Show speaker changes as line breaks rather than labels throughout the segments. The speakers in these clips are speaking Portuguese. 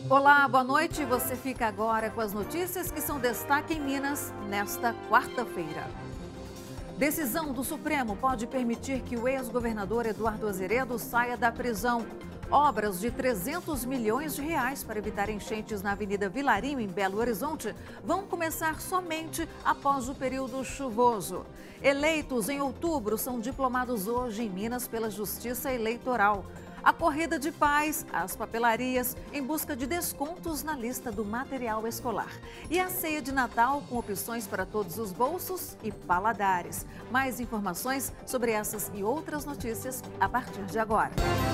Olá, boa noite. Você fica agora com as notícias que são destaque em Minas nesta quarta-feira. Decisão do Supremo pode permitir que o ex-governador Eduardo Azeredo saia da prisão. Obras de 300 milhões de reais para evitar enchentes na Avenida Vilarinho, em Belo Horizonte, vão começar somente após o período chuvoso. Eleitos em outubro são diplomados hoje em Minas pela Justiça Eleitoral. A corrida de paz, as papelarias em busca de descontos na lista do material escolar. E a ceia de Natal com opções para todos os bolsos e paladares. Mais informações sobre essas e outras notícias a partir de agora.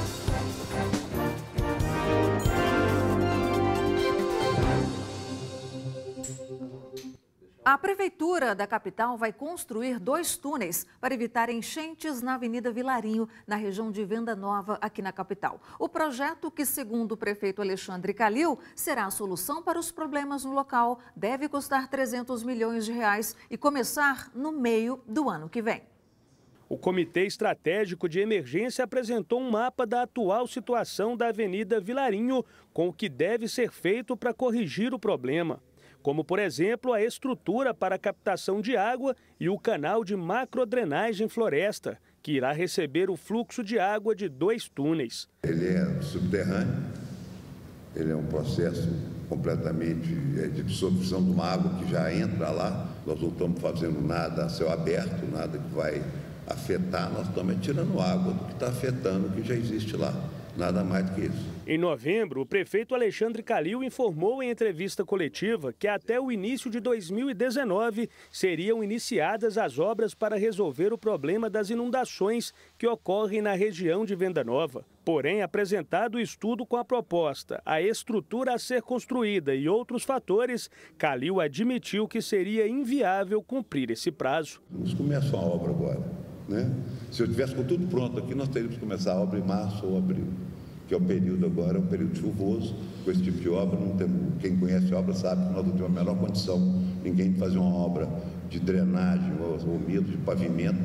A Prefeitura da capital vai construir 2 túneis para evitar enchentes na Avenida Vilarinho, na região de Venda Nova, aqui na capital. O projeto, que segundo o prefeito Alexandre Calil, será a solução para os problemas no local, deve custar 300 milhões de reais e começar no meio do ano que vem.
O Comitê Estratégico de Emergência apresentou um mapa da atual situação da Avenida Vilarinho, com o que deve ser feito para corrigir o problema, como, por exemplo, a estrutura para a captação de água e o canal de macrodrenagem floresta, que irá receber o fluxo de água de 2 túneis.
Ele é subterrâneo, ele é um processo completamente de absorção de uma água que já entra lá. Nós não estamos fazendo nada a céu aberto, nada que vai afetar, nós estamos tirando água do que está afetando o que já existe lá. Nada mais do que isso.
Em novembro, o prefeito Alexandre Calil informou em entrevista coletiva que até o início de 2019 seriam iniciadas as obras para resolver o problema das inundações que ocorrem na região de Venda Nova. Porém, apresentado o estudo com a proposta, a estrutura a ser construída e outros fatores, Calil admitiu que seria inviável cumprir esse prazo.
Vamos começar a obra agora, né? Se eu tivesse com tudo pronto aqui, nós teríamos que começar a obra em março ou abril, que é o período agora, é um período chuvoso. Com esse tipo de obra, não temos, quem conhece a obra sabe que nós não temos a menor condição, ninguém de fazer uma obra de drenagem ou mesmo de pavimento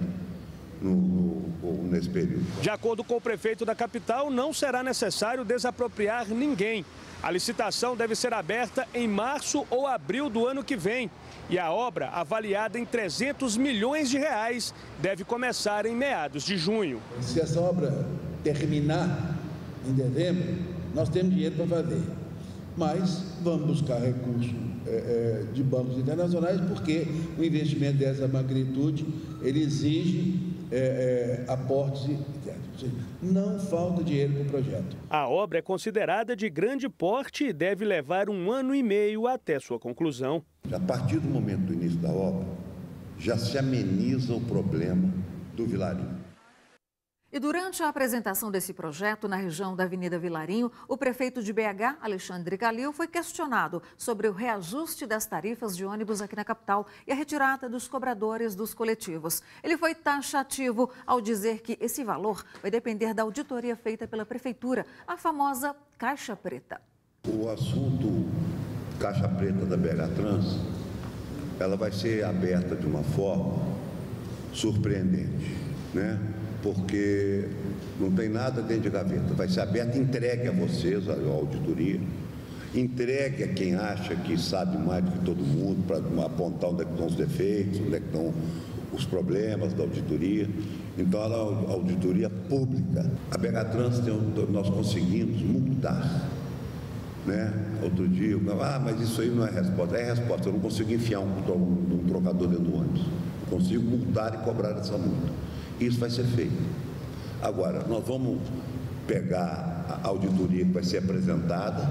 nesse período.
De acordo com o prefeito da capital, não será necessário desapropriar ninguém. A licitação deve ser aberta em março ou abril do ano que vem. E a obra, avaliada em 300 milhões de reais, deve começar em meados de junho.
Se essa obra terminar em dezembro, nós temos dinheiro para fazer. Mas vamos buscar recursos de bancos internacionais, porque o investimento dessa magnitude, ele exige aportes internos. Não falta dinheiro para o projeto.
A obra é considerada de grande porte e deve levar 1 ano e meio até sua conclusão.
A partir do momento do início da obra, já se ameniza o problema do Vilarinho.
E durante a apresentação desse projeto na região da Avenida Vilarinho, o prefeito de BH, Alexandre Calil, foi questionado sobre o reajuste das tarifas de ônibus aqui na capital e a retirada dos cobradores dos coletivos. Ele foi taxativo ao dizer que esse valor vai depender da auditoria feita pela prefeitura, a famosa Caixa Preta.
O assunto Caixa Preta da BH Trans, ela vai ser aberta de uma forma surpreendente, né? Porque não tem nada dentro de gaveta, vai ser aberta, entregue a vocês, a auditoria, entregue a quem acha que sabe mais do que todo mundo, para apontar onde é que estão os defeitos, onde é que estão os problemas da auditoria. Então, ela é uma auditoria pública. A BH Trans, nós conseguimos multar, né? Outro dia, mas isso aí não é resposta. É resposta, eu não consigo enfiar um trocador dentro do ônibus. Eu consigo multar e cobrar essa multa. Isso vai ser feito. Agora, nós vamos pegar a auditoria que vai ser apresentada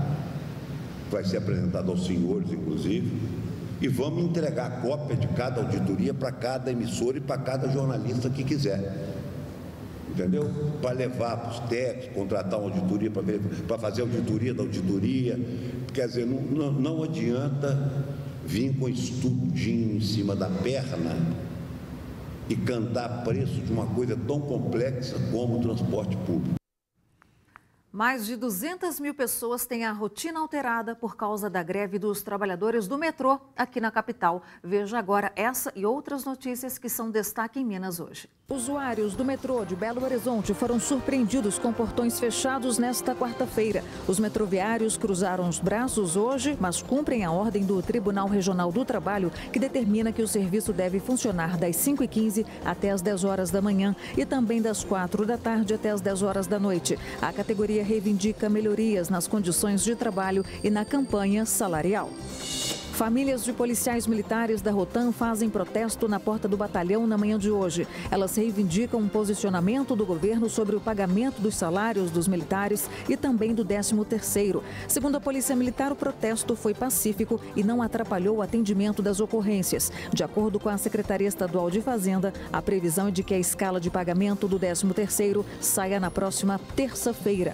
aos senhores, inclusive, e vamos entregar a cópia de cada auditoria para cada emissora e para cada jornalista que quiser. Entendeu? Para levar para os técnicos, contratar uma auditoria para fazer auditoria da auditoria. Quer dizer, não adianta vir com estudinho em cima da perna e cantar preço de uma coisa tão complexa como o transporte público.
Mais de 200 mil pessoas têm a rotina alterada por causa da greve dos trabalhadores do metrô aqui na capital. Veja agora essa e outras notícias que são destaque em Minas hoje. Usuários do metrô de Belo Horizonte foram surpreendidos com portões fechados nesta quarta-feira. Os metroviários cruzaram os braços hoje, mas cumprem a ordem do Tribunal Regional do Trabalho, que determina que o serviço deve funcionar das 5h15 até as 10 horas da manhã e também das 4 da tarde até as 10 horas da noite. A categoria reivindica melhorias nas condições de trabalho e na campanha salarial. Famílias de policiais militares da Rotam fazem protesto na porta do batalhão na manhã de hoje. Elas reivindicam um posicionamento do governo sobre o pagamento dos salários dos militares e também do 13º. Segundo a Polícia Militar, o protesto foi pacífico e não atrapalhou o atendimento das ocorrências. De acordo com a Secretaria Estadual de Fazenda, a previsão é de que a escala de pagamento do 13º saia na próxima terça-feira.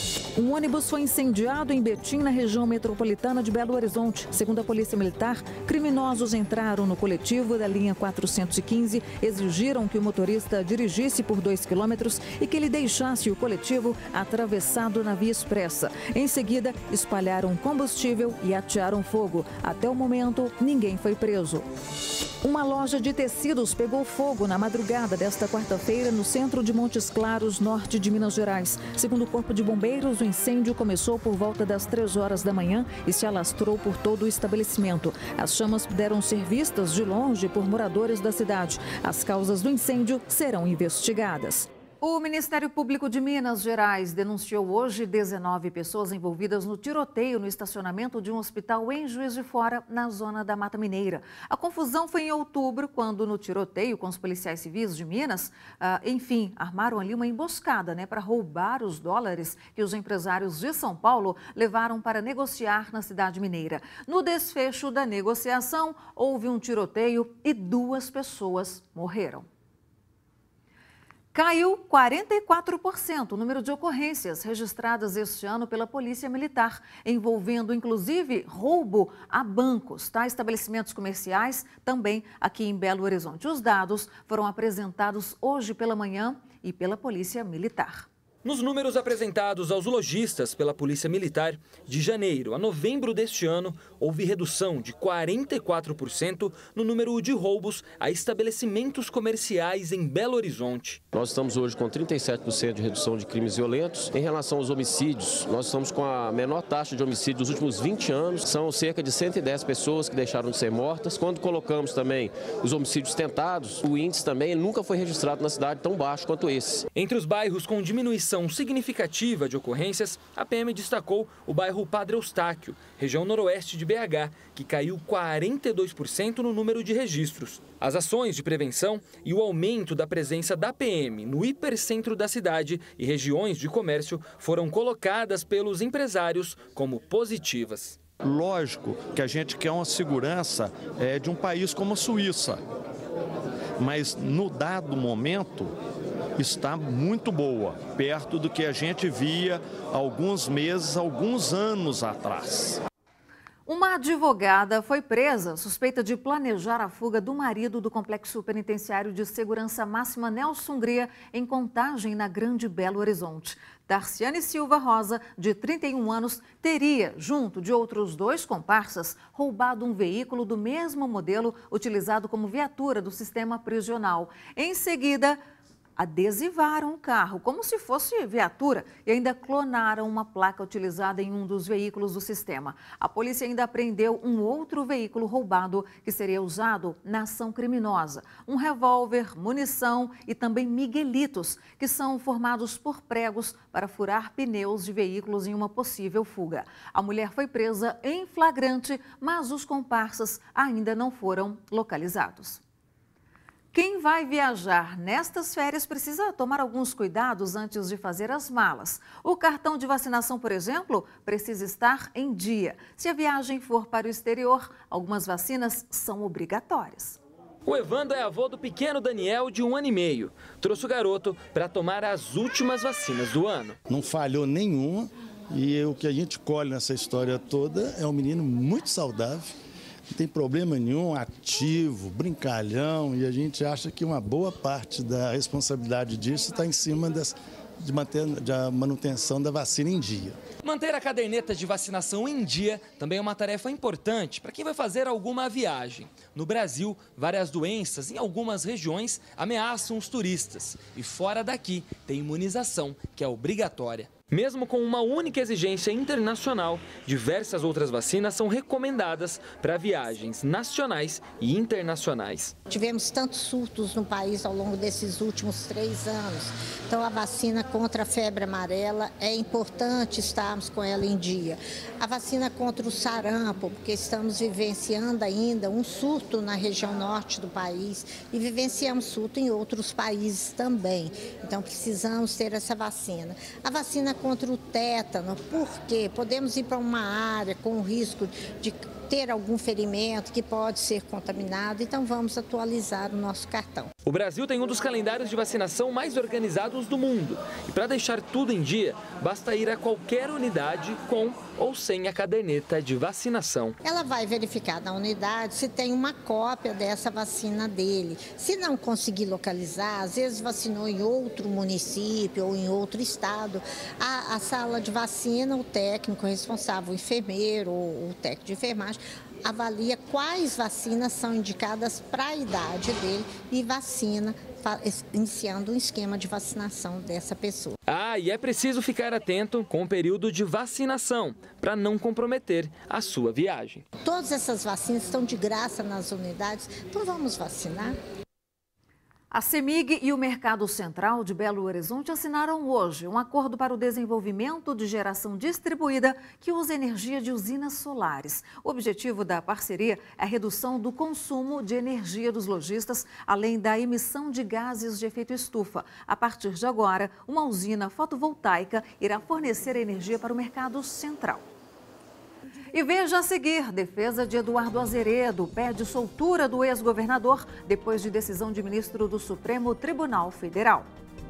Um ônibus foi incendiado em Betim, na região metropolitana de Belo Horizonte. Segundo a Polícia Militar, criminosos entraram no coletivo da linha 415, exigiram que o motorista dirigisse por 2 quilômetros e que ele deixasse o coletivo atravessado na via expressa. Em seguida, espalharam combustível e atearam fogo. Até o momento, ninguém foi preso. Uma loja de tecidos pegou fogo na madrugada desta quarta-feira no centro de Montes Claros, norte de Minas Gerais. Segundo o Corpo de Bombeiros, o incêndio começou por volta das 3 horas da manhã e se alastrou por todo o estabelecimento. As chamas puderam ser vistas de longe por moradores da cidade. As causas do incêndio serão investigadas. O Ministério Público de Minas Gerais denunciou hoje 19 pessoas envolvidas no tiroteio no estacionamento de um hospital em Juiz de Fora, na zona da Mata Mineira. A confusão foi em outubro, quando no tiroteio com os policiais civis de Minas, armaram ali uma emboscada, para roubar os dólares que os empresários de São Paulo levaram para negociar na cidade mineira. No desfecho da negociação, houve um tiroteio e 2 pessoas morreram. Caiu 44% o número de ocorrências registradas este ano pela Polícia Militar, envolvendo inclusive roubo a bancos, estabelecimentos comerciais, também aqui em Belo Horizonte. Os dados foram apresentados hoje pela manhã e pela Polícia Militar.
Nos números apresentados aos lojistas pela Polícia Militar, de janeiro a novembro deste ano, houve redução de 44% no número de roubos a estabelecimentos comerciais em Belo Horizonte.
Nós estamos hoje com 37% de redução de crimes violentos. Em relação aos homicídios, nós estamos com a menor taxa de homicídio dos últimos 20 anos. São cerca de 110 pessoas que deixaram de ser mortas. Quando colocamos também os homicídios tentados, o índice também nunca foi registrado na cidade tão baixo quanto esse.
Entre os bairros com diminuição significativa de ocorrências, a PM destacou o bairro Padre Eustáquio, região noroeste de BH, que caiu 42% no número de registros. As ações de prevenção e o aumento da presença da PM no hipercentro da cidade e regiões de comércio foram colocadas pelos empresários como positivas.
Lógico que a gente quer uma segurança de um país como a Suíça, mas no dado momento está muito boa, perto do que a gente via há alguns meses, alguns anos atrás.
Uma advogada foi presa, suspeita de planejar a fuga do marido do Complexo Penitenciário de Segurança Máxima Nelson Hungria, em Contagem, na Grande Belo Horizonte. Darciane Silva Rosa, de 31 anos, teria, junto de outros 2 comparsas, roubado um veículo do mesmo modelo utilizado como viatura do sistema prisional. Em seguida, adesivaram o carro como se fosse viatura e ainda clonaram uma placa utilizada em um dos veículos do sistema. A polícia ainda apreendeu um outro veículo roubado que seria usado na ação criminosa. Um revólver, munição e também miguelitos, que são formados por pregos para furar pneus de veículos em uma possível fuga. A mulher foi presa em flagrante, mas os comparsas ainda não foram localizados. Quem vai viajar nestas férias precisa tomar alguns cuidados antes de fazer as malas. O cartão de vacinação, por exemplo, precisa estar em dia. Se a viagem for para o exterior, algumas vacinas são obrigatórias.
O Evandro é avô do pequeno Daniel, de 1 ano e meio. Trouxe o garoto para tomar as últimas vacinas do ano.
Não falhou nenhuma e o que a gente colhe nessa história toda é um menino muito saudável. Não tem problema nenhum, ativo, brincalhão, e a gente acha que uma boa parte da responsabilidade disso está em cima de manutenção da vacina em dia.
Manter a caderneta de vacinação em dia também é uma tarefa importante para quem vai fazer alguma viagem. No Brasil, várias doenças em algumas regiões ameaçam os turistas. E fora daqui, tem imunização, que é obrigatória. Mesmo com uma única exigência internacional, diversas outras vacinas são recomendadas para viagens nacionais e internacionais.
Tivemos tantos surtos no país ao longo desses últimos 3 anos. Então, a vacina contra a febre amarela é importante estarmos com ela em dia. A vacina contra o sarampo, porque estamos vivenciando ainda um surto na região norte do país e vivenciamos surto em outros países também. Então, precisamos ter essa vacina. A vacina contra o tétano, porque podemos ir para uma área com o risco de ter algum ferimento que pode ser contaminado, então vamos atualizar o nosso cartão.
O Brasil tem um dos calendários de vacinação mais organizados do mundo. E para deixar tudo em dia, basta ir a qualquer unidade com ou sem a caderneta de vacinação.
Ela vai verificar na unidade se tem uma cópia dessa vacina dele. Se não conseguir localizar, às vezes vacinou em outro município ou em outro estado, a sala de vacina, o técnico responsável, o enfermeiro ou o técnico de enfermagem, avalia quais vacinas são indicadas para a idade dele e vacina, iniciando um esquema de vacinação dessa pessoa.
E é preciso ficar atento com o período de vacinação, para não comprometer a sua viagem.
Todas essas vacinas estão de graça nas unidades, então vamos vacinar.
A CEMIG e o Mercado Central de Belo Horizonte assinaram hoje um acordo para o desenvolvimento de geração distribuída que usa energia de usinas solares. O objetivo da parceria é a redução do consumo de energia dos lojistas, além da emissão de gases de efeito estufa. A partir de agora, uma usina fotovoltaica irá fornecer energia para o Mercado Central. E veja a seguir, defesa de Eduardo Azeredo pede soltura do ex-governador depois de decisão de ministro do Supremo Tribunal Federal.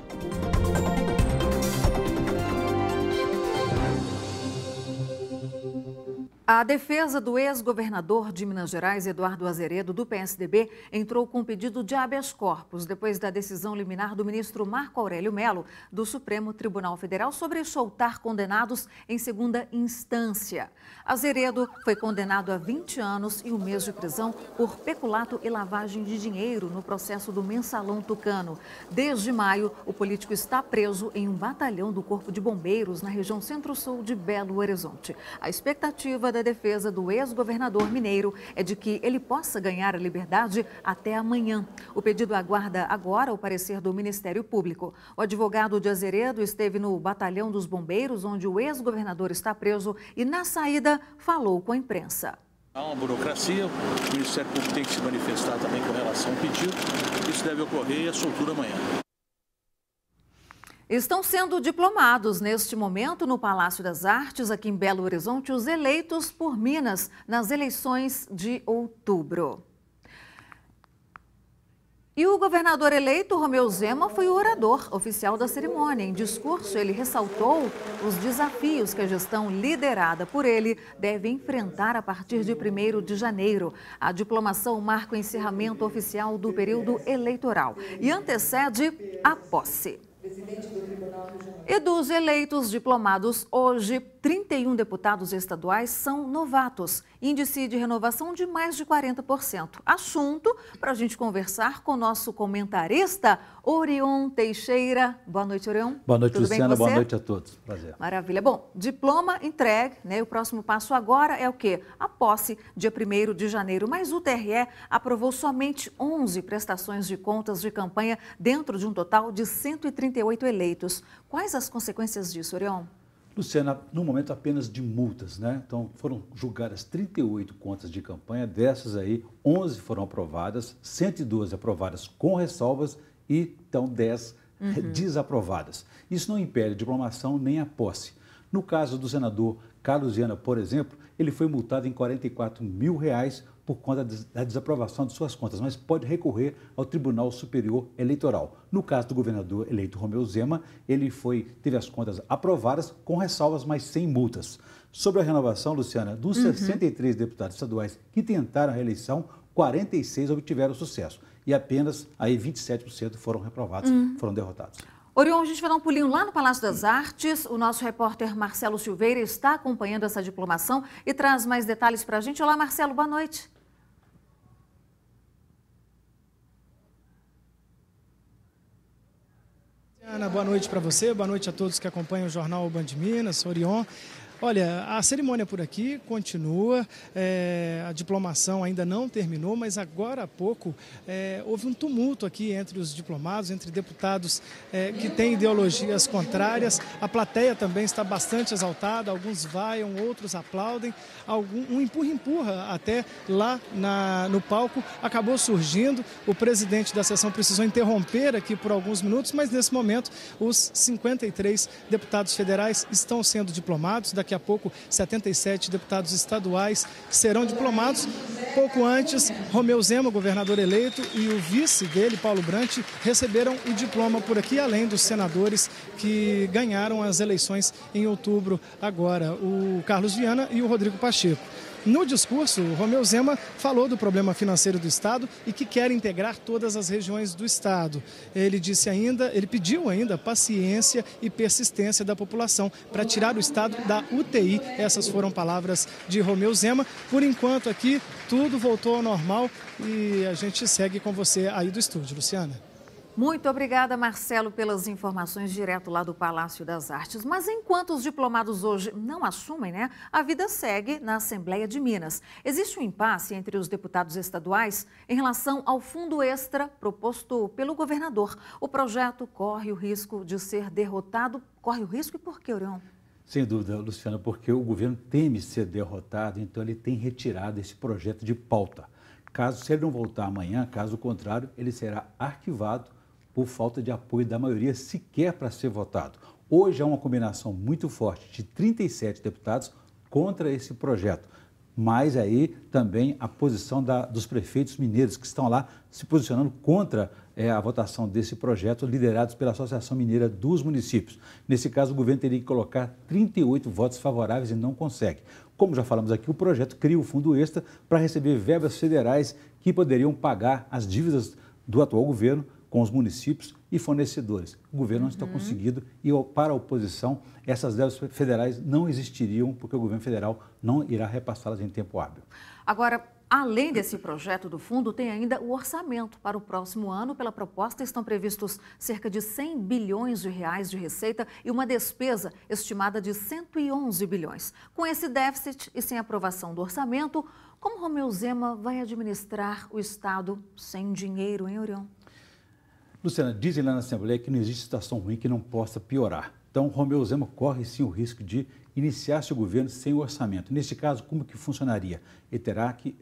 A defesa do ex-governador de Minas Gerais, Eduardo Azeredo, do PSDB, entrou com pedido de habeas corpus depois da decisão liminar do ministro Marco Aurélio Mello, do Supremo Tribunal Federal, sobre soltar condenados em segunda instância. Azeredo foi condenado a 20 anos e 1 mês de prisão por peculato e lavagem de dinheiro no processo do Mensalão Tucano. Desde maio, o político está preso em um batalhão do Corpo de Bombeiros na região centro-sul de Belo Horizonte. A expectativa da defesa do ex-governador mineiro é de que ele possa ganhar a liberdade até amanhã. O pedido aguarda agora o parecer do Ministério Público. O advogado de Azeredo esteve no batalhão dos bombeiros, onde o ex-governador está preso, e na saída falou com a imprensa.
Há uma burocracia, o Ministério Público tem que se manifestar também com relação ao pedido. Isso deve ocorrer e a soltura amanhã.
Estão sendo diplomados neste momento no Palácio das Artes, aqui em Belo Horizonte, os eleitos por Minas nas eleições de outubro. E o governador eleito, Romeu Zema, foi o orador oficial da cerimônia. Em discurso, ele ressaltou os desafios que a gestão liderada por ele deve enfrentar a partir de 1º de janeiro. A diplomação marca o encerramento oficial do período eleitoral e antecede a posse. E dos eleitos diplomados hoje, 31 deputados estaduais são novatos, índice de renovação de mais de 40%. Assunto para a gente conversar com o nosso comentarista, Orion Teixeira. Boa noite, Orion.
Boa noite,
Tudo
Luciana.
Bem com você?
Boa noite a todos. Prazer.
Maravilha. Bom, diploma entregue, né? O próximo passo agora é o quê? A posse, dia 1º de janeiro. Mas o TRE aprovou somente 11 prestações de contas de campanha dentro de um total de 138 eleitos. Quais as consequências disso, Orion?
Luciana, no momento apenas de multas, né? Então, foram julgadas 38 contas de campanha, dessas aí, 11 foram aprovadas, 112 aprovadas com ressalvas e, então, 10 desaprovadas. Isso não impede a diplomação nem a posse. No caso do senador Carlos Viana, por exemplo, ele foi multado em R$44 mil por conta da desaprovação de suas contas, mas pode recorrer ao Tribunal Superior Eleitoral. No caso do governador eleito Romeu Zema, ele teve as contas aprovadas com ressalvas, mas sem multas. Sobre a renovação, Luciana, dos 63 deputados estaduais que tentaram a reeleição, 46 obtiveram sucesso e apenas aí 27% foram reprovados, foram derrotados.
Orion, a gente vai dar um pulinho lá no Palácio das Artes. O nosso repórter Marcelo Silveira está acompanhando essa diplomação e traz mais detalhes para a gente. Olá, Marcelo, boa noite.
Ana, boa noite para você, boa noite a todos que acompanham o Jornal Band Minas, Orion. Olha, a cerimônia por aqui continua, a diplomação ainda não terminou, mas agora há pouco houve um tumulto aqui entre os diplomados, entre deputados que têm ideologias contrárias. A plateia também está bastante exaltada, alguns vaiam, outros aplaudem, um empurra-empurra até lá no palco. Acabou surgindo, o presidente da sessão precisou interromper aqui por alguns minutos, mas nesse momento os 53 deputados federais estão sendo diplomados. Daqui a pouco, 77 deputados estaduais serão diplomados. Pouco antes, Romeu Zema, governador eleito, e o vice dele, Paulo Brant, receberam o diploma por aqui, além dos senadores que ganharam as eleições em outubro agora, o Carlos Viana e o Rodrigo Pacheco. No discurso, Romeu Zema falou do problema financeiro do Estado e que quer integrar todas as regiões do Estado. Ele pediu ainda paciência e persistência da população para tirar o Estado da UTI. Essas foram palavras de Romeu Zema. Por enquanto aqui, tudo voltou ao normal e a gente segue com você aí do estúdio, Luciana.
Muito obrigada, Marcelo, pelas informações direto lá do Palácio das Artes. Mas enquanto os diplomados hoje não assumem, a vida segue na Assembleia de Minas. Existe um impasse entre os deputados estaduais em relação ao fundo extra proposto pelo governador. O projeto corre o risco de ser derrotado. Corre o risco e por quê, Orion?
Sem dúvida, Luciana, porque o governo teme ser derrotado, então ele tem retirado esse projeto de pauta. Se ele não voltar amanhã, caso contrário, ele será arquivado por falta de apoio da maioria sequer para ser votado. Hoje há uma combinação muito forte de 37 deputados contra esse projeto, mas aí também a posição dos prefeitos mineiros que estão lá se posicionando contra a votação desse projeto, liderados pela Associação Mineira dos Municípios. Nesse caso, o governo teria que colocar 38 votos favoráveis e não consegue. Como já falamos aqui, o projeto cria o fundo extra para receber verbas federais que poderiam pagar as dívidas do atual governo com os municípios e fornecedores. O governo não está conseguindo e, para a oposição, essas verbas federais não existiriam porque o governo federal não irá repassá-las em tempo hábil.
Agora, além desse projeto do fundo, tem ainda o orçamento para o próximo ano. Pela proposta, estão previstos cerca de 100 bilhões de reais de receita e uma despesa estimada de 111 bilhões. Com esse déficit e sem aprovação do orçamento, como Romeu Zema vai administrar o Estado sem dinheiro, hein, Orion?
Luciana, dizem lá na Assembleia que não existe situação ruim que não possa piorar. Então, Romeu Zema corre sim o risco de iniciar seu governo sem orçamento. Neste caso, como que funcionaria? Ele terá que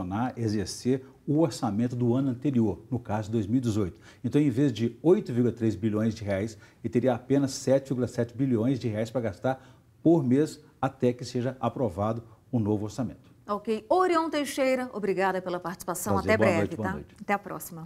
exercer o orçamento do ano anterior, no caso de 2018. Então, em vez de 8,3 bilhões de reais, ele teria apenas 7,7 bilhões de reais para gastar por mês até que seja aprovado o novo orçamento.
Ok. Orion Teixeira, obrigada pela participação.
Prazer.
Até
Boa
breve,
noite,
tá?
boa noite.
Até a próxima.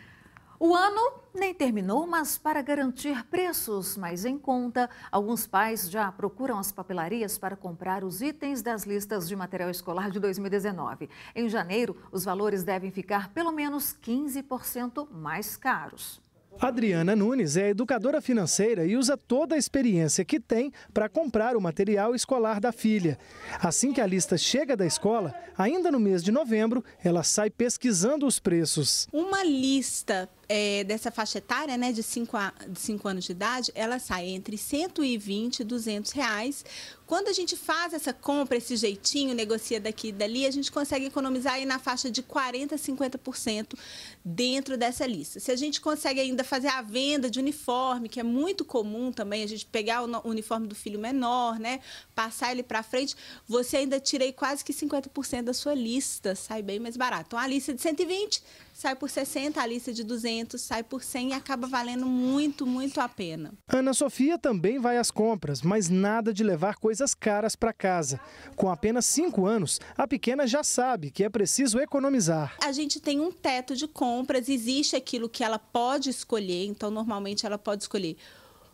O ano nem terminou, mas para garantir preços mais em conta, alguns pais já procuram as papelarias para comprar os itens das listas de material escolar de 2019. Em janeiro, os valores devem ficar pelo menos 15% mais caros.
Adriana Nunes é educadora financeira e usa toda a experiência que tem para comprar o material escolar da filha. Assim que a lista chega da escola, ainda no mês de novembro, ela sai pesquisando os preços.
Uma lista dessa faixa etária, de 5 anos de idade, ela sai entre 120 e 200 reais. Quando a gente faz essa compra, esse jeitinho, negocia daqui e dali, a gente consegue economizar aí na faixa de 40% a 50% dentro dessa lista. Se a gente consegue ainda fazer a venda de uniforme, que é muito comum também, a gente pegar o uniforme do filho menor, passar ele para frente, você ainda tira aí quase que 50% da sua lista, sai bem mais barato. Então, a lista de 120 sai por 60, a lista de 200 sai por 100 e acaba valendo muito, muito a pena.
Ana Sofia também vai às compras, mas nada de levar coisas caras para casa. Com apenas 5 anos, a pequena já sabe que é preciso economizar.
A gente tem um teto de compras, existe aquilo que ela pode escolher, então normalmente ela pode escolher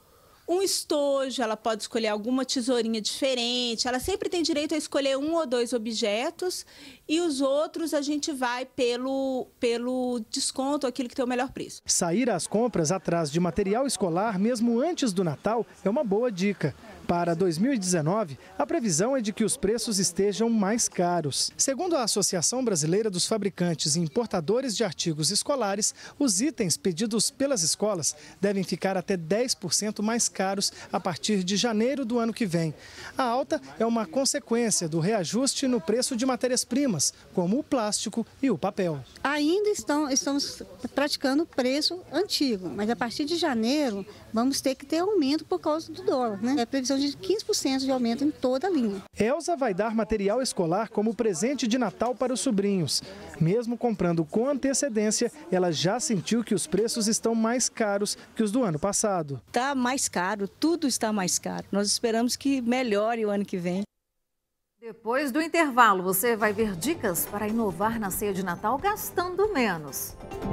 um estojo, ela pode escolher alguma tesourinha diferente, ela sempre tem direito a escolher 1 ou 2 objetos e os outros a gente vai pelo desconto, aquilo que tem o melhor preço.
Sair às compras atrás de material escolar, mesmo antes do Natal, é uma boa dica. Para 2019, a previsão é de que os preços estejam mais caros. Segundo a Associação Brasileira dos Fabricantes e Importadores de Artigos Escolares, os itens pedidos pelas escolas devem ficar até 10% mais caros a partir de janeiro do ano que vem. A alta é uma consequência do reajuste no preço de matérias-primas, como o plástico e o papel.
Ainda estamos praticando o preço antigo, mas a partir de janeiro vamos ter que ter aumento por causa do dólar, né? É previsão de 15% de aumento em toda a linha.
Elza vai dar material escolar como presente de Natal para os sobrinhos. Mesmo comprando com antecedência, ela já sentiu que os preços estão mais caros que os do ano passado.
Está mais caro, tudo está mais caro. Nós esperamos que melhore o ano que vem.
Depois do intervalo, você vai ver dicas para inovar na ceia de Natal gastando menos.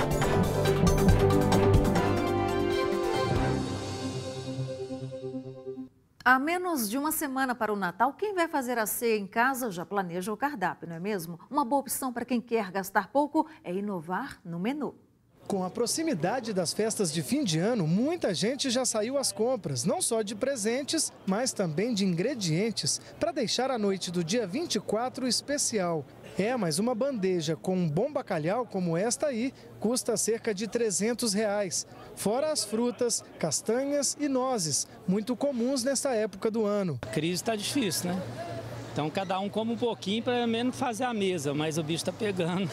Há menos de uma semana para o Natal, quem vai fazer a ceia em casa já planeja o cardápio, não é mesmo? Uma boa opção para quem quer gastar pouco é inovar no menu.
Com a proximidade das festas de fim de ano, muita gente já saiu às compras, não só de presentes, mas também de ingredientes, para deixar a noite do dia 24 especial. Mas uma bandeja com um bom bacalhau como esta aí custa cerca de R$300, fora as frutas, castanhas e nozes, muito comuns nesta época do ano.
A crise está difícil, né? Então cada um come um pouquinho para menos fazer a mesa, mas o bicho está pegando.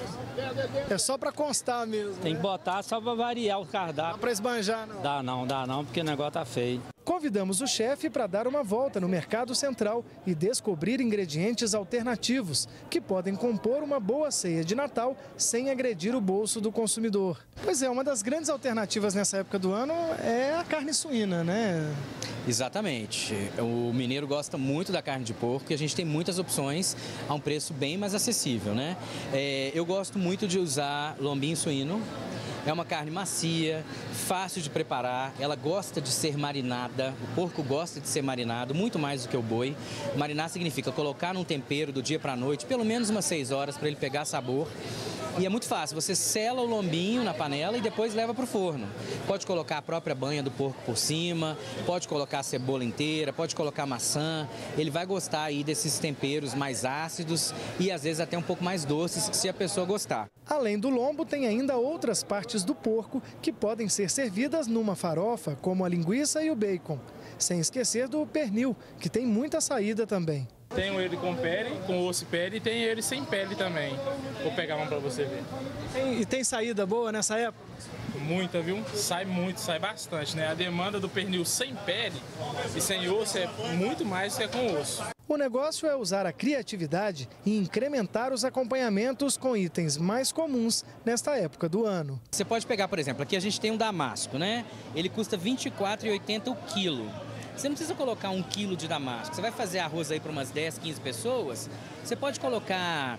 É só para constar mesmo.
Tem que botar só para variar o cardápio.
Dá para esbanjar, não?
Dá não, porque o negócio tá feio.
Convidamos o chefe para dar uma volta no Mercado Central e descobrir ingredientes alternativos que podem compor uma boa ceia de Natal sem agredir o bolso do consumidor. Pois é, uma das grandes alternativas nessa época do ano é a carne suína, né?
Exatamente. O mineiro gosta muito da carne de porco e a gente tem muitas opções a um preço bem mais acessível, né? Eu gosto muito de usar lombinho suíno. É uma carne macia, fácil de preparar, ela gosta de ser marinada, o porco gosta de ser marinado, muito mais do que o boi. Marinar significa colocar num tempero do dia para a noite, pelo menos umas 6 horas para ele pegar sabor. E é muito fácil, você sela o lombinho na panela e depois leva para o forno. Pode colocar a própria banha do porco por cima, pode colocar a cebola inteira, pode colocar maçã. Ele vai gostar aí desses temperos mais ácidos e às vezes até um pouco mais doces, se a pessoa gostar.
Além do lombo, tem ainda outras partes do porco que podem ser servidas numa farofa, como a linguiça e o bacon. Sem esquecer do pernil, que tem muita saída também.
Tem ele com pele, com osso e pele, e tem ele sem pele também. Vou pegar um para você ver.
E tem saída boa nessa época?
Muita, viu? Sai muito, sai bastante, né? A demanda do pernil sem pele e sem osso é muito mais do que com osso.
O negócio é usar a criatividade e incrementar os acompanhamentos com itens mais comuns nesta época do ano.
Você pode pegar, por exemplo, aqui a gente tem um damasco, né? Ele custa R$ 24,80 o quilo. Você não precisa colocar 1 quilo de damasco. Você vai fazer arroz aí para umas 10, 15 pessoas, você pode colocar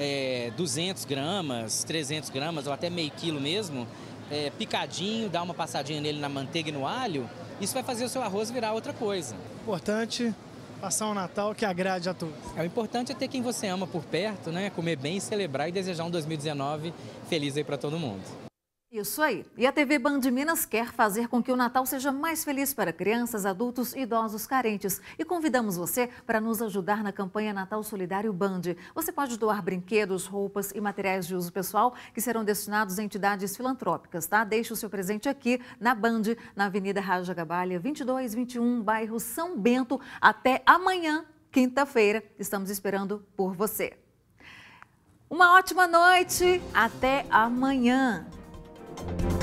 200 gramas, 300 gramas ou até meio quilo mesmo, picadinho, dar uma passadinha nele na manteiga e no alho. Isso vai fazer o seu arroz virar outra coisa.
Importante passar um Natal que agrade a todos.
O importante é ter quem você ama por perto, né? Comer bem, celebrar e desejar um 2019 feliz aí para todo mundo.
Isso aí. E a TV Band Minas quer fazer com que o Natal seja mais feliz para crianças, adultos e idosos carentes. E convidamos você para nos ajudar na campanha Natal Solidário Band. Você pode doar brinquedos, roupas e materiais de uso pessoal que serão destinados a entidades filantrópicas, tá? Deixe o seu presente aqui na Band, na Avenida Raja Gabalha, 2221, bairro São Bento. Até amanhã, quinta-feira. Estamos esperando por você. Uma ótima noite. Até amanhã.